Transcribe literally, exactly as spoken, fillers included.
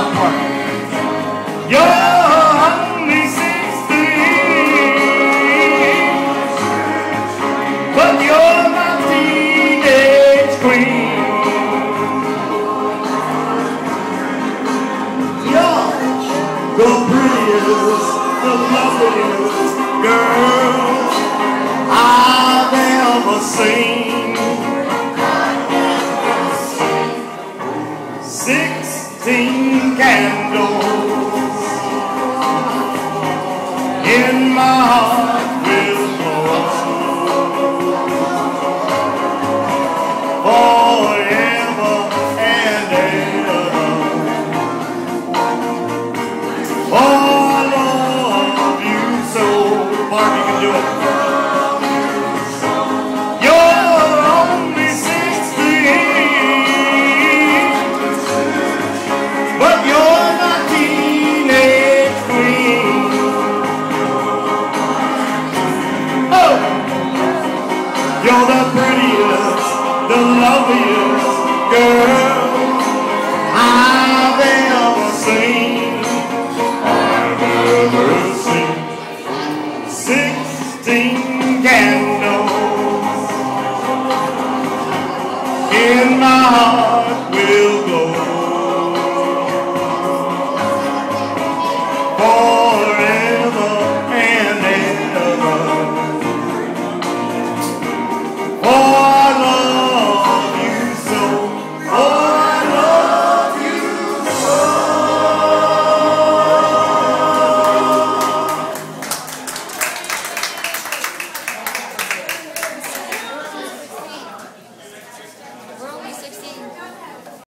last part. You're only sixteen, but you're my teenage queen. You're the prettiest, the loveliest girl I've ever seen. Sixteen candles in my heart will glow forever and ever. Oh, I love you so. Barbie can do it. You're the prettiest, the loveliest girl I've ever seen. I've ever seen. Sixteen candles in my heart.